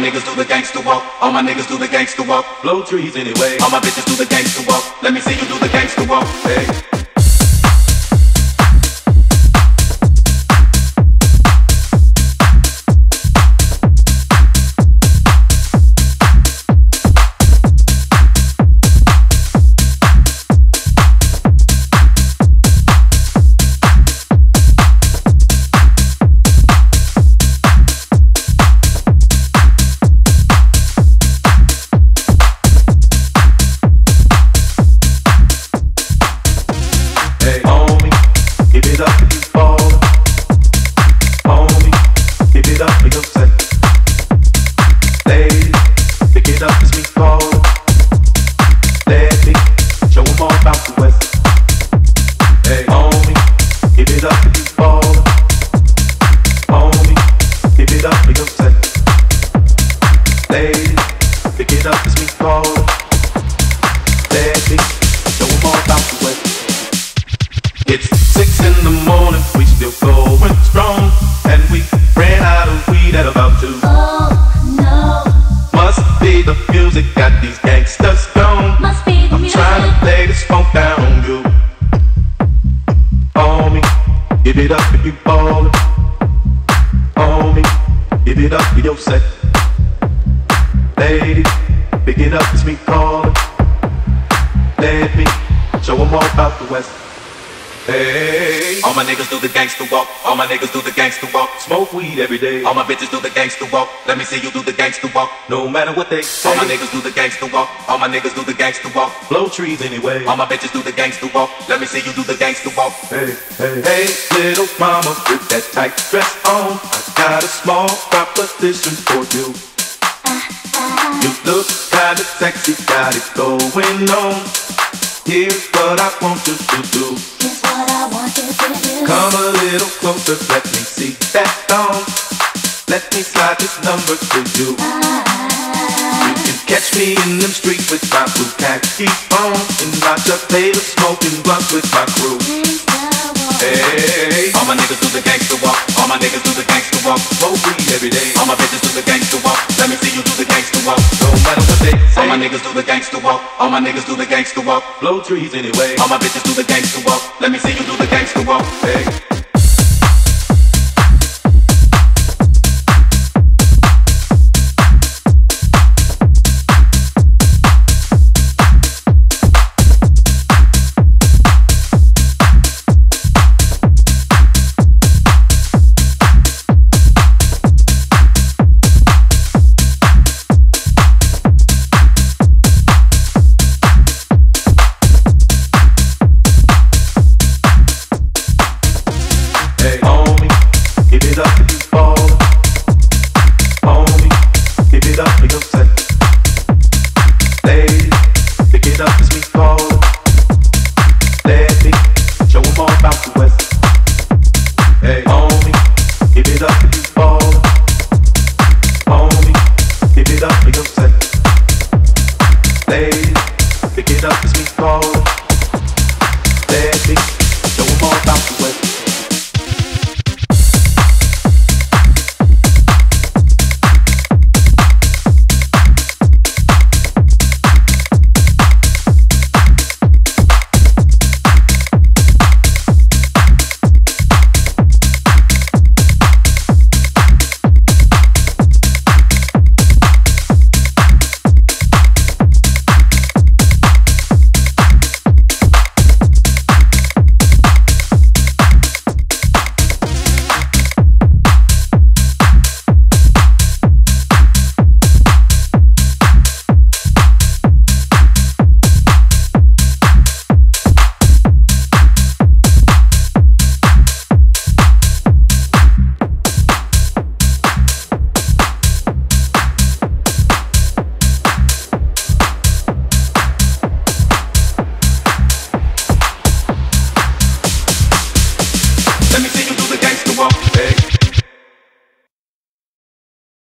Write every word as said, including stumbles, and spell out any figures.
niggas do the gangsta walk. All my niggas do the gangsta walk. Blow trees anyway. All my bitches do the gangsta walk. Let me see you do the gangsta walk. Hey. Every day. All my bitches do the gangsta walk. Let me see you do the gangsta walk. No matter what they say. All my niggas do the gangsta walk. All my niggas do the gangsta walk. Blow trees anyway. All my bitches do the gangsta walk. Let me see you do the gangsta walk. Hey, hey, hey, little mama with that tight dress on. I got a small proposition for you. You look kinda sexy, got it going on. Here's what I want you to do. Here's what I want you to do. Come a little closer, let me see that thong. Let me slide this number to you. You can catch me in them streets with my blue khaki on, and my Chuck Taylor smoking blunts with my crew. Hey, all my niggas do the gangsta walk. All my niggas do the gangsta walk. Smoke weed every day. All my bitches do the gangsta walk. Let me see you do the gangsta walk. No matter what they say. All my niggas do the gangsta walk. All my niggas do the gangsta walk. Blow trees anyway. All my bitches do the gangsta walk. Let me see you do the gangsta walk. Hey.